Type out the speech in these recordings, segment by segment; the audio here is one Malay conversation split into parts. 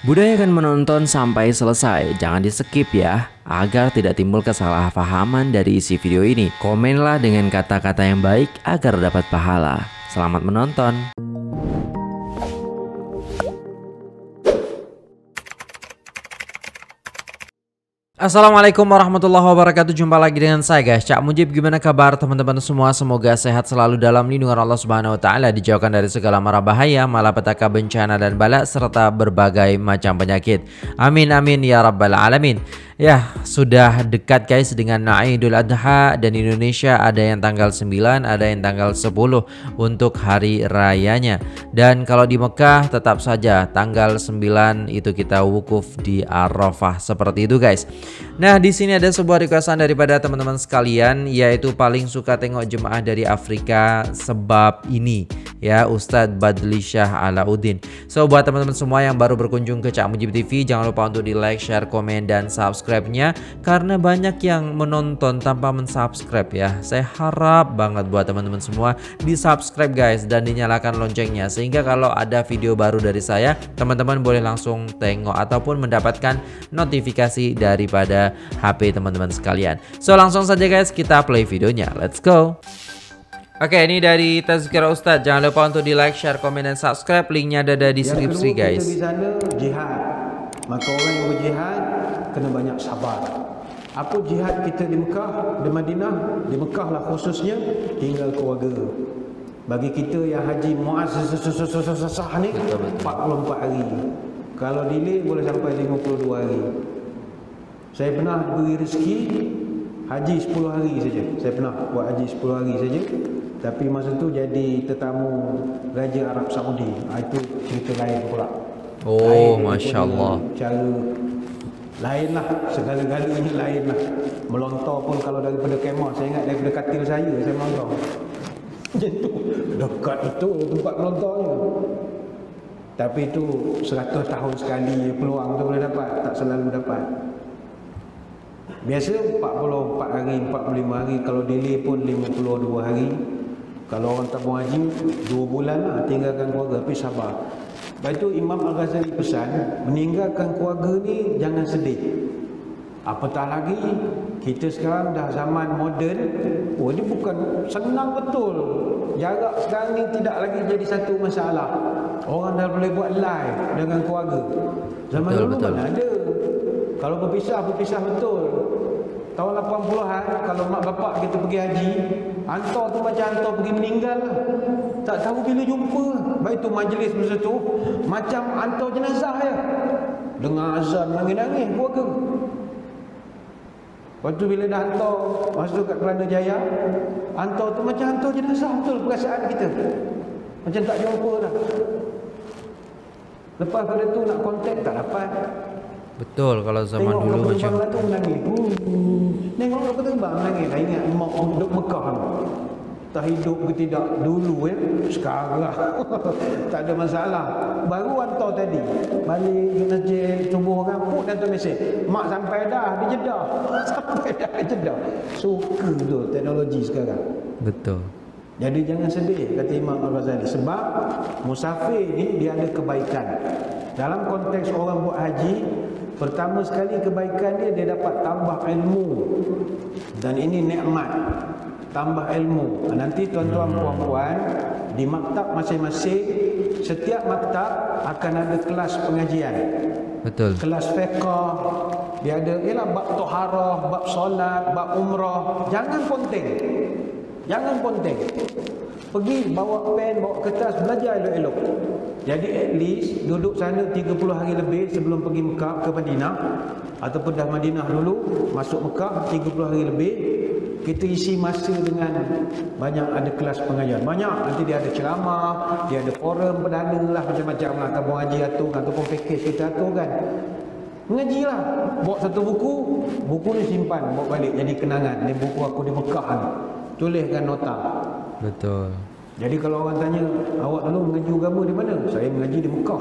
Budayakan menonton sampai selesai, jangan di skip ya, agar tidak timbul kesalahpahaman dari isi video ini. Komenlah dengan kata-kata yang baik agar dapat pahala. Selamat menonton. Assalamualaikum warahmatullahi wabarakatuh. Jumpa lagi dengan saya guys, Cak Mujib. Gimana kabar teman-teman semua? Semoga sehat selalu dalam lindungan Allah Subhanahu wa taala, dijauhkan dari segala mara bahaya, malapetaka, bencana dan bala serta berbagai macam penyakit. Amin amin ya rabbal alamin. Ya, sudah dekat guys dengan Idul Adha, dan Indonesia ada yang tanggal 9, ada yang tanggal 10 untuk hari rayanya. Dan kalau di Mekah tetap saja tanggal 9 itu kita wukuf di Arafah, seperti itu guys. Nah, di sini ada sebuah requestan daripada teman-teman sekalian, yaitu paling suka tengok jemaah dari Afrika sebab ini ya, Ustadz Badli Shah Alauddin. So buat teman-teman semua yang baru berkunjung ke Cak Mujib TV, jangan lupa untuk di like, share, komen, dan subscribe-nya, karena banyak yang menonton tanpa mensubscribe ya. Saya harap banget buat teman-teman semua di subscribe guys, dan dinyalakan loncengnya, sehingga kalau ada video baru dari saya, teman-teman boleh langsung tengok ataupun mendapatkan notifikasi daripada HP teman-teman sekalian. So langsung saja guys, kita play videonya, let's go. Oke, ini dari Tazkirah Ustadz. Jangan lupa untuk di like, share, komen, dan subscribe. Linknya ada di deskripsi guys. Di sana jihad. Maka orang yang berjihad kena banyak sabar. Apa jihad kita di Mekah, di Madinah, di Mekah lah khususnya, tinggal keluarga. Bagi kita yang haji muazzah ni 44 hari. Kalau delay boleh sampai 52 hari. Saya pernah beri rezeki haji 10 hari saja. Saya pernah buat haji 10 hari saja. Tapi masa tu jadi tetamu Raja Arab Saudi. Itu cerita lain pula. Oh, Masya Allah. Cara lain lah, segala-galanya lain lah. Melontar pun kalau daripada kemah, saya ingat daripada katil saya melontar. Macam tu, dekat itu tempat melontarnya. Tapi itu 100 tahun sekali peluang tu boleh dapat, tak selalu dapat. Biasa 44 hari, 45 hari, kalau delay pun 52 hari. Kalau orang tabung haji 2 bulan lah, tinggalkan keluarga, tapi sabar. Lepas itu Imam Al-Ghazali pesan, meninggalkan keluarga ni jangan sedih. Apatah lagi kita sekarang dah zaman moden. Oh, ini bukan senang betul. Jarak sekarang ni tidak lagi jadi satu masalah. Orang dah boleh buat live dengan keluarga. Zaman dulu mana ada. Kalau berpisah betul. Tahun 80-an kalau mak bapak kita pergi haji, hantar tu macam hantar pergi meninggal lah. Tak tahu bila jumpa. Baik tu majlis masa tu macam hantar jenazah ya. Dengar azan nangis-nangis keluarga. Lepas tu bila dah hantar masuk kat Kelana Jaya, hantar tu macam hantar jenazah, betul perasaan kita. Macam tak jumpa dah. Lepas pada tu nak kontak tak dapat. Betul, kalau zaman tengok dulu macam tu menangis. Tengok kapal terbang menangis. Dah ingat mak duduk Mekah tu. Tak hidup ke tidak dulu ya. Sekarang tak ada masalah. Baru hantar tadi balik ke masjid subuh kan, pun hantar mesej, mak sampai dah di Jeddah. Sampai dah di Jeddah. Suka tu teknologi sekarang. betul. Jadi jangan sedih, kata Imam Al-Ghazali, sebab musafir ni dia ada kebaikan. Dalam konteks orang buat haji, pertama sekali kebaikan dia dapat tambah ilmu. Dan ini nikmat, tambah ilmu. Nanti tuan-tuan puan-puan di maktab masing-masing, setiap maktab akan ada kelas pengajian. Betul. Kelas fiqh, dia ada ialah bab taharah, bab solat, bab umrah. Jangan ponteng. Jangan ponteng. Pergi bawa pen, bawa kertas, belajar elok-elok. Jadi at least duduk sana 30 hari lebih sebelum pergi Mekah ke Madinah, ataupun dah Madinah dulu masuk Mekah 30 hari lebih. Kita isi masa dengan banyak ada kelas pengajian. Banyak, nanti dia ada ceramah, dia ada forum perdana lah, macam-macam lah. Tabung haji atur ataupun package kita atur kan. Mengajilah. Bawa satu buku, buku ni simpan, bawa balik jadi kenangan. Ni buku aku di Mekah ni. Tuliskan nota. Betul. Jadi kalau orang tanya, awak dulu mengaji agama di mana? Saya mengaji di Mekah.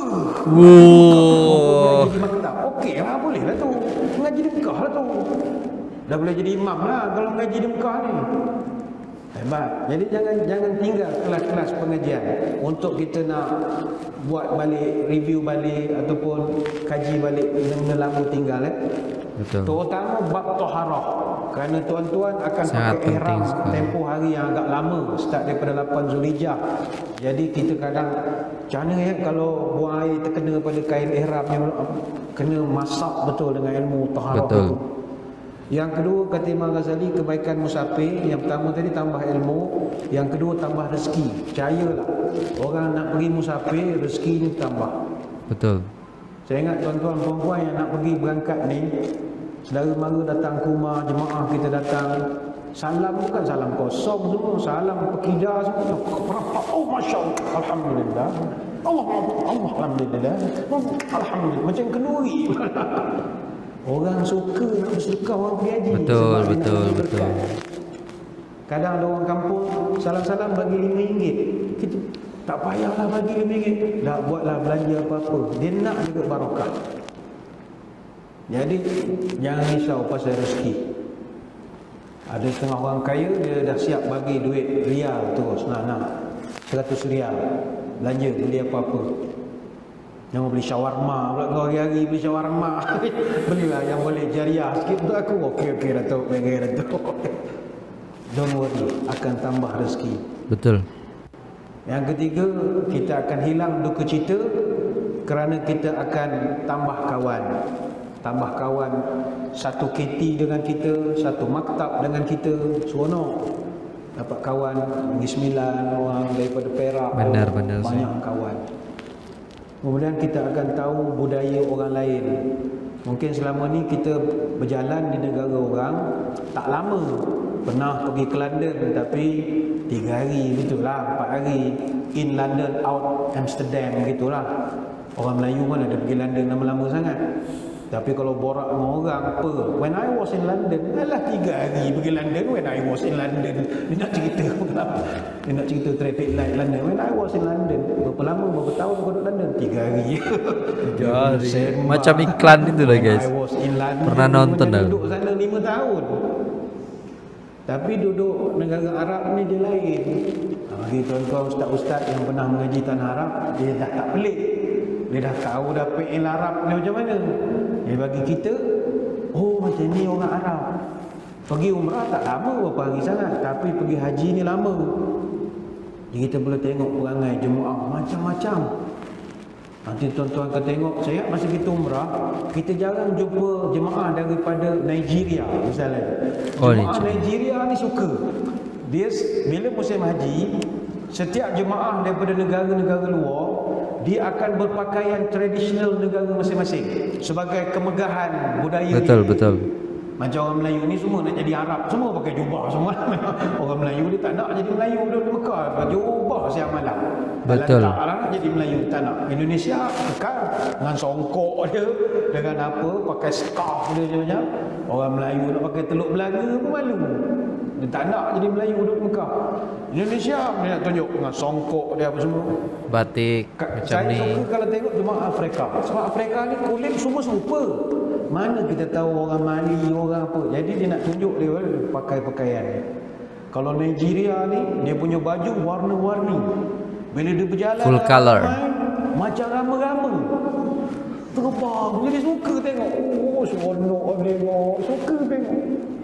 Wow. Mengaji di maktab. Okey lah, boleh lah tu. Mengaji di Mekah lah tu. Dah boleh jadi imam lah kalau mengaji di Mekah ni. Hebat. Jadi jangan tinggal kelas-kelas pengajian untuk kita nak buat balik, review balik ataupun kaji balik benda lama tinggal. Betul. Terutama bab taharah. Kerana tuan-tuan akan Sangat pakai ihram penting tempoh hari yang agak lama, start daripada 8 Zulhijjah. Jadi kita kadang macam mana kalau buang air terkena pada kain ihram ni, kena masak betul dengan ilmu taharah. Betul. Itu. Yang kedua, kata Imam Ghazali, kebaikan musafir. Yang pertama tadi tambah ilmu, yang kedua tambah rezeki. Percayalah, orang nak pergi musafir, rezekinya tambah. Betul. Saya ingat tuan-tuan perempuan yang nak pergi berangkat ni, saudara mara datang ke rumah, jemaah kita datang, salam bukan salam kosong semua, salam pekidah semua. Oh Masya Allah, Alhamdulillah, Allah Alhamdulillah, Alhamdulillah, macam kenduri. Orang suka nak bersedekah orang pergi haji. Betul. Kadang ada orang kampung salam-salam bagi RM5. Kita tak payahlah bagi RM5. Tak buatlah belanja apa-apa. Dia nak juga barakah. Jadi jangan risau pasal rezeki. Ada setengah orang kaya, dia dah siap bagi duit rial terus. Nah 100 rial belanja beli apa-apa. Jangan beli shawarma pula kau hari-hari beli shawarma. Belilah yang boleh jariah sikit untuk aku. Okey Datuk, bagi Datuk. Don't worry, akan tambah rezeki. Betul. Yang ketiga, kita akan hilang duka cita kerana kita akan tambah kawan. Tambah kawan, satu KT dengan kita, satu maktab dengan kita, seronok. Dapat kawan, pergi 9 orang daripada Perak. Benar, banyak kawan. Kemudian kita akan tahu budaya orang lain. Mungkin selama ni kita berjalan di negara orang tak lama. Pernah pergi ke London tapi 3 hari gitulah, 4 hari. In London, out Amsterdam gitulah. Orang Melayu mana ada pergi London lama-lama sangat. Tapi kalau borak dengan orang apa? When I was in London, alah 3 hari pergi London. When I was in London, dia nak cerita apa? Dia nak cerita traffic light London. When I was in London, berapa lama, berapa tahun kau duduk London? 3 hari. 3 hari. Macam iklan itu lah guys. When I was in London, pernah nonton dah. Duduk sana 5 tahun. Tapi duduk negara Arab ni dia lain. Bagi tuan-tuan ustaz-ustaz yang pernah mengaji tanah Arab, dia dah tak pelik. Dia dah tahu dah PL Arab ni macam mana. Dia bagi kita, oh macam ni orang Arab. Pergi umrah tak lama berapa hari sangat, tapi pergi haji ni lama. Jadi kita boleh tengok perangai jemaah macam-macam. Nanti tuan-tuan akan tengok, saya masa kita umrah, kita jarang jumpa jemaah daripada Nigeria misalnya. Jemaah Nigeria ni suka. Dia bila musim haji, setiap jemaah daripada negara-negara luar, dia akan berpakaian tradisional negara masing-masing sebagai kemegahan budaya. Betul. Macam orang Melayu ni semua nak jadi Arab, semua pakai jubah semua. Orang Melayu dia tak nak jadi Melayu, dia di Mekah pakai jubah siang malam. Betul. Tak lah nak jadi Melayu, tak nak. Indonesia kekal dengan songkok dia, dengan apa, pakai scarf dia macam. Orang Melayu nak pakai teluk belaga pun malu. Dia tak nak jadi Melayu duduk Mekah. Indonesia dia nak tunjuk dengan songkok dia apa semua. Batik macam saya ni. suka kalau tengok jemaah Afrika. Sebab Afrika ni kulit semua serupa. Mana kita tahu orang Mali, orang apa. Jadi dia nak tunjuk dia pakai pakaian. Kalau Nigeria ni, dia punya baju warna-warni. Bila dia berjalan full color, macam rama-rama. Terbang. Jadi suka tengok. Oh, seronok tengok. Suka tengok.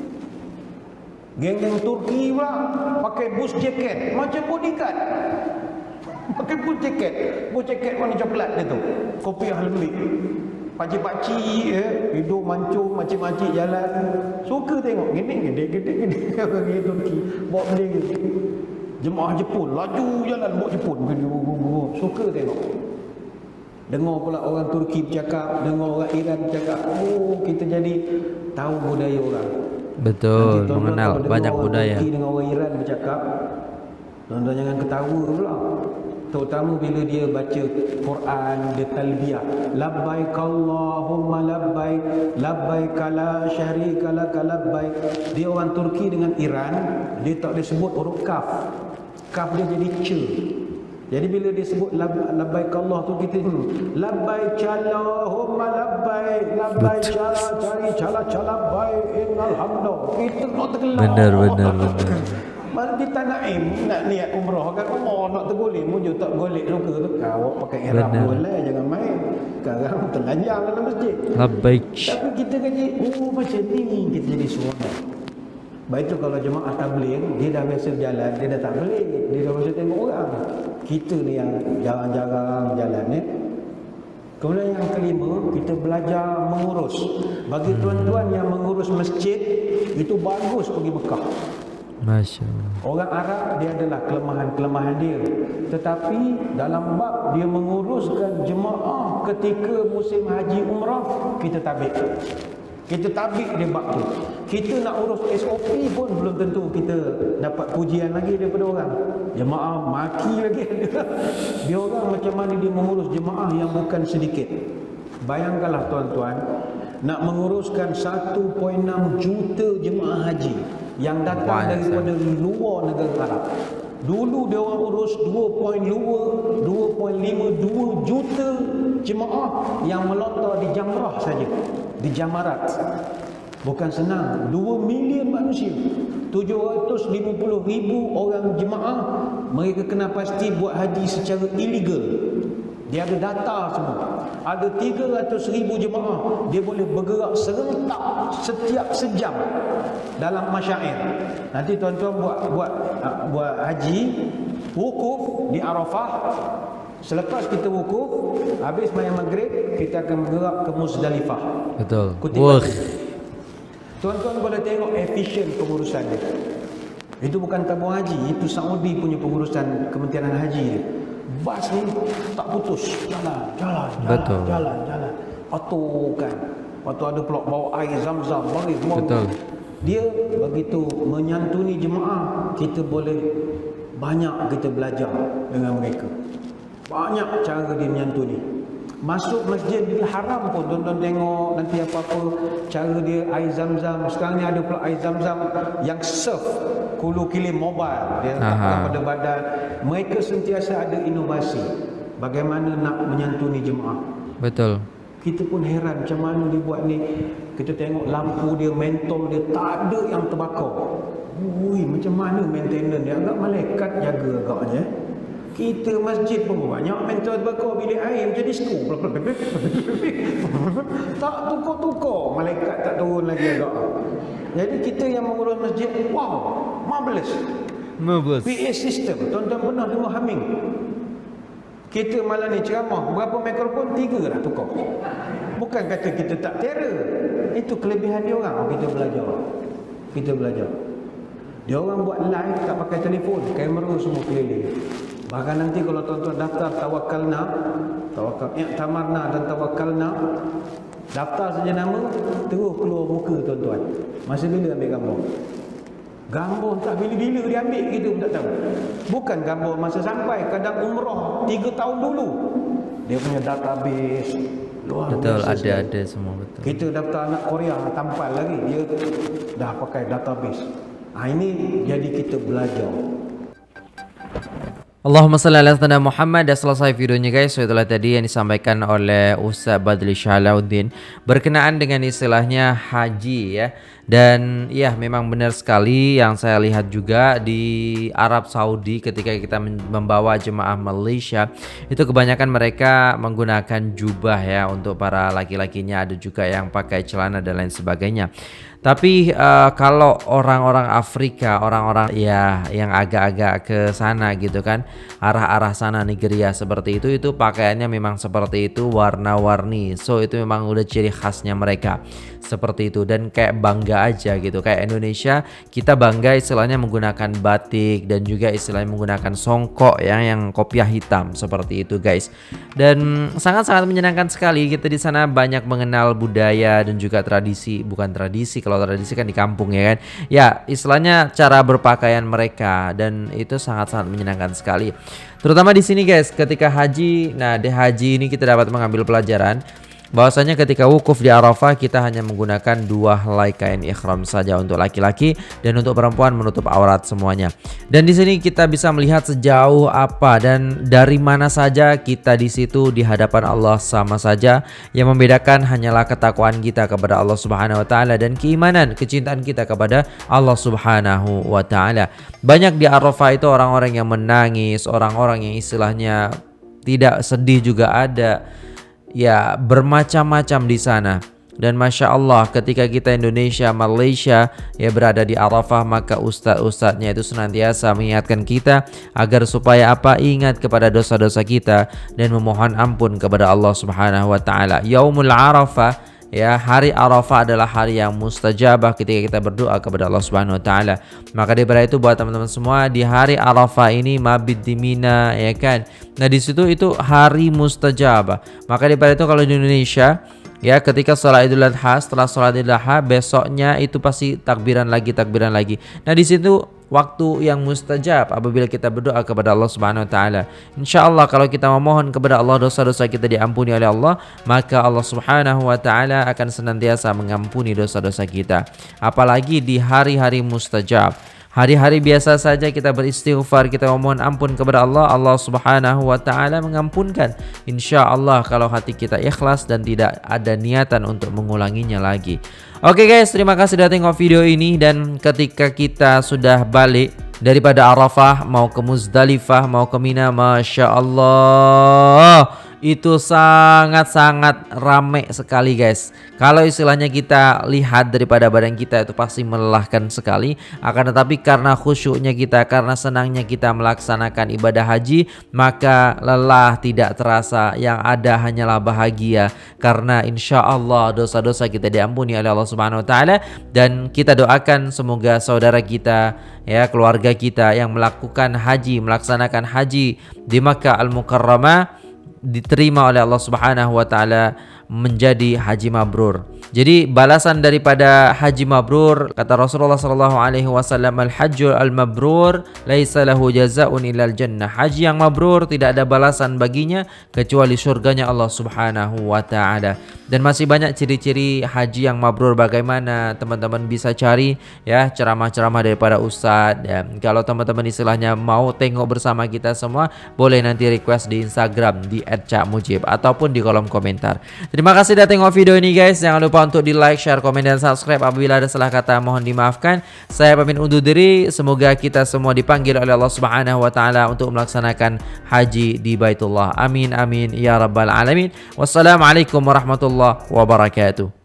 Geng-geng Turki pula pakai bus jacket macam bodyguard. Pakai bus jacket. Bus jacket warna coklat dia tu. Kopiah lembik. Pakcik-pakcik hidup mancung, makcik-makcik jalan. Suka tengok. Gini. Orang Turki bawa benda gitu. Jemaah Jepun laju jalan bawa Jepun. Suka tengok. Dengar pula orang Turki bercakap, dengar orang Iran bercakap. Oh, kita jadi tahu budaya orang. Betul, mengenal banyak orang budaya. Turki dengan orang Iran bercakap, tuan-tuan jangan ketawa pula. Terutama bila dia baca Quran, dia talbiyah. Labbaik Allahumma labbaik, labbaik la syarika lak labbaik. Dia orang Turki dengan Iran, dia tak boleh sebut huruf kaf. Kaf dia jadi c. Jadi bila dia sebut labbaik Allah tu kita labbaik Allahumma labbaik, labbaik cari labbaik innal hamda. Itu nak terkelar. Benar. Mana di Tanah Aim nak niat umrah kan nak tergolek mujur tak golek luka tu. Awak pakai ihram boleh, jangan main. Sekarang telanjang dalam masjid. Labbaik. Tapi kita kaji, macam ni kita jadi seronok. Baik tu kalau jemaah tabligh, dia dah biasa berjalan, dia dah tak boleh. Dia dah biasa tengok orang. Kita ni yang jarang-jarang jalan ni. Kemudian yang kelima, kita belajar mengurus. Bagi tuan-tuan yang mengurus masjid, itu bagus pergi Mekah. Masya Allah. Orang Arab dia adalah kelemahan-kelemahan dia. Tetapi dalam bab dia menguruskan jemaah ketika musim haji umrah, kita tabik. Kita tabik dia bab tu. Kita nak urus SOP pun belum tentu kita dapat pujian lagi daripada orang. Jemaah maki lagi. Dia orang macam mana dia mengurus jemaah yang bukan sedikit. Bayangkanlah tuan-tuan, nak menguruskan 1.6 juta jemaah haji yang datang daripada luar negara Arab. Dulu dia orang urus 2.52 juta jemaah yang melontar di Jamrah saja, di Jamarat. Bukan senang. 2 million manusia, 750,000 orang jemaah, mereka kena pasti buat haji secara illegal. Dia ada data semua. Ada 300,000 jemaah, dia boleh bergerak serentak setiap sejam dalam masyair. Nanti tuan-tuan buat haji, wukuf di Arafah. Selepas kita wukuf, habis mayang maghrib, kita akan bergerak ke Muzdalifah. Betul. Tuan-tuan boleh tengok efisien pengurusan dia. Itu bukan tabung haji, itu Saudi punya pengurusan Kementerian Haji dia. Bas ni tak putus, jalan. Patukan. Lepas tu ada pula bawa air zam-zam, mari semua. Betul. Dia begitu menyantuni jemaah, kita boleh banyak kita belajar dengan mereka. Banyak cara dia menyantuni. Masuk Masjidil Haram pun tuan-tuan tengok nanti apa-apa cara dia air zam-zam. Sekarang ni ada pula air zam-zam yang serve kulu kilim mobile, dia letakkan pada badan. Mereka sentiasa ada inovasi bagaimana nak menyantuni jemaah. Betul. Kita pun heran macam mana dia buat ni. Kita tengok lampu dia, mentol dia, tak ada yang terbakar. Ui, macam mana maintenance dia? Agak malaikat jaga agaknya. Kita masjid pun banyak mentol terbakar, bilik air macam disco. Tak tukar-tukar, malaikat tak turun lagi agak. Jadi kita yang mengurus masjid, wow, marvelous. PA system, tuan-tuan pernah dengar humming? Kita malam ni ceramah, berapa mikrofon? 3 dah tukar. Bukan kata kita tak terror. Itu kelebihan dia orang. Kita belajar. Dia orang buat live tak pakai telefon, kamera semua keliling. Bahkan nanti kalau tuan-tuan daftar tawakalna, i'tamarna dan tawakalna, daftar saja nama, terus keluar muka tuan-tuan. Masa bila ambil gambar? Gambar tak bila-bila dia ambil, kita pun tak tahu. Bukan gambar masa sampai, kadang umrah 3 tahun dulu. Dia punya database luar Betul, biasa. ada semua, betul. Kita daftar anak Korea tampal lagi, dia dah pakai database. Ini jadi kita belajar. Allahumma salli ala sayyidina Muhammad. Dah selesai videonya guys. So itulah tadi yang disampaikan oleh Ustaz Badli Syalauddin berkenaan dengan istilahnya haji ya. Dan ya memang benar sekali yang saya lihat juga di Arab Saudi ketika kita membawa jemaah Malaysia, itu kebanyakan mereka menggunakan jubah ya untuk para laki-lakinya, ada juga yang pakai celana dan lain sebagainya. Tapi kalau orang-orang Afrika, orang-orang ya yang agak-agak ke sana gitu kan, arah-arah sana Nigeria seperti itu pakaiannya memang seperti itu, warna-warni. So itu memang udah ciri khasnya mereka seperti itu, dan kayak bangga aja gitu. Kayak Indonesia kita bangga istilahnya menggunakan batik dan juga istilahnya menggunakan songkok ya, yang kopiah hitam seperti itu guys. Dan sangat-sangat menyenangkan sekali, kita di sana banyak mengenal budaya dan juga tradisi, bukan tradisi, kalau tradisi kan di kampung ya kan. Ya istilahnya cara berpakaian mereka, dan itu sangat-sangat menyenangkan sekali. Terutama di sini guys ketika haji. Nah di haji ini kita dapat mengambil pelajaran bahwasanya ketika wukuf di Arafah kita hanya menggunakan 2 helai kain ihram saja untuk laki-laki, dan untuk perempuan menutup aurat semuanya. Dan di sini kita bisa melihat sejauh apa dan dari mana saja kita di situ di hadapan Allah sama saja. Yang membedakan hanyalah ketakwaan kita kepada Allah Subhanahu wa taala dan keimanan, kecintaan kita kepada Allah Subhanahu wa taala. Banyak di Arafah itu orang-orang yang menangis, orang-orang yang istilahnya tidak sedih juga ada. Ya, bermacam-macam di sana. Dan Masya Allah, ketika kita Indonesia, Malaysia ya berada di Arafah, maka ustadz-ustadznya itu senantiasa mengingatkan kita agar supaya apa? Ingat kepada dosa-dosa kita dan memohon ampun kepada Allah Subhanahu wa taala. Yaumul Arafah, ya, hari Arafah adalah hari yang mustajabah ketika kita berdoa kepada Allah Subhanahu wa taala. Maka daripada itu buat teman-teman semua, di hari Arafah ini mabit di Mina, ya kan. Nah, di situ itu hari mustajabah. Maka daripada itu kalau di Indonesia, ya, ketika sholat Idul Adha, setelah sholat Idul Adha besoknya itu pasti takbiran lagi. Nah, di situ waktu yang mustajab apabila kita berdoa kepada Allah Subhanahu wa taala. Insyaallah kalau kita memohon kepada Allah dosa-dosa kita diampuni oleh Allah, maka Allah Subhanahu wa taala akan senantiasa mengampuni dosa-dosa kita. Apalagi di hari-hari mustajab. Hari-hari biasa saja kita beristighfar, kita memohon ampun kepada Allah, Allah Subhanahu wa taala mengampunkan. Insyaallah kalau hati kita ikhlas dan tidak ada niatan untuk mengulanginya lagi. Oke guys, terima kasih sudah tengok video ini. Dan ketika kita sudah balik daripada Arafah mau ke Muzdalifah, mau ke Mina, Masya Allah, itu sangat-sangat ramai sekali guys. Kalau istilahnya kita lihat daripada badan kita itu pasti melelahkan sekali. Akan tetapi karena khusyuknya kita, karena senangnya kita melaksanakan ibadah haji, maka lelah tidak terasa. Yang ada hanyalah bahagia. Karena insya Allah dosa-dosa kita diampuni oleh Allah Subhanahu wa taala. Dan kita doakan semoga saudara kita, ya, keluarga kita yang melakukan haji, melaksanakan haji di Makkah Al-Mukarramah diterima oleh Allah Subhanahu wa taala menjadi haji mabrur. Jadi balasan daripada haji mabrur, kata Rasulullah sallallahu alaihi wasallam, al-hajjul al-mabrur laisa lahu jazaa'un illal jannah. Haji yang mabrur tidak ada balasan baginya kecuali surganya Allah Subhanahu wa taala. Dan masih banyak ciri-ciri haji yang mabrur, bagaimana teman-teman bisa cari, ya, ceramah-ceramah daripada ustadz. Ya, kalau teman-teman istilahnya mau tengok bersama kita semua, boleh nanti request di Instagram di @cakmujib ataupun di kolom komentar. Terima kasih sudah tengok video ini guys. Jangan lupa untuk di like, share, komen, dan subscribe. Apabila ada salah kata mohon dimaafkan. Saya pamit undur diri. Semoga kita semua dipanggil oleh Allah Subhanahu wa taala untuk melaksanakan haji di Baitullah. Amin amin ya rabbal alamin. Wassalamualaikum warahmatullahi wabarakatuh.